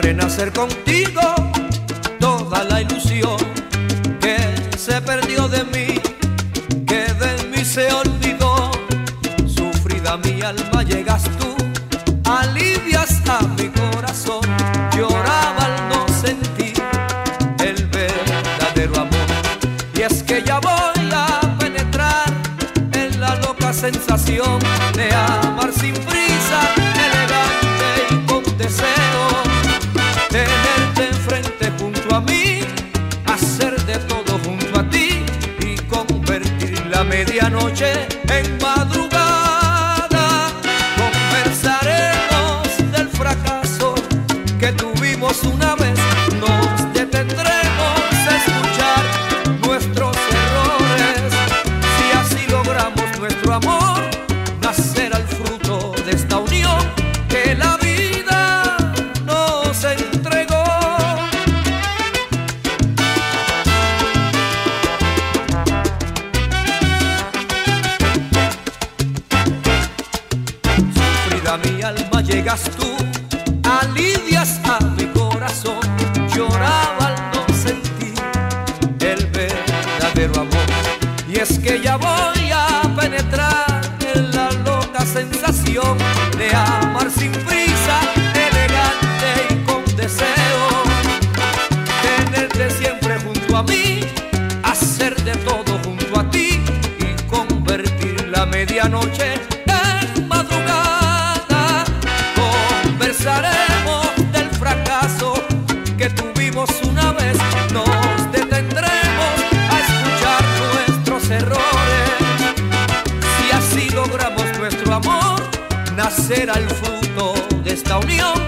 renacer contigo toda la ilusión que se perdió de mí, que de mí se olvidó. Sufrida mi alma llegas tú, alivias a mi corazón. Lloraba al no sentir el verdadero amor, y es que ya voy a penetrar en la loca sensación de amar sin prisa, elegante y con deseo. Tenerte enfrente junto a mí, hacer de todo junto a ti y convertir la medianoche en madrugada. Conversaremos del fracaso que tuvimos una vez, nos detendremos a escuchar nuestros errores. Si así logramos nuestro amor, nacerá el fruto de esta unión que la vida nos entregó. Sufrida mi alma llegas tú, alivias a mi corazón. Lloraba al no sentir el verdadero amor, y es que ya voy a penetrar en la loca sensación de amar sin prisa, elegante y con deseo. Tenerte siempre junto a mí, hacer de todo junto a ti y convertir la medianoche en madrugada. Conversaremos del fracaso que tuvimos una vez, nos detendremos a escuchar nuestros errores. Si así logramos nuestro amor, nacerá el fruto de esta unión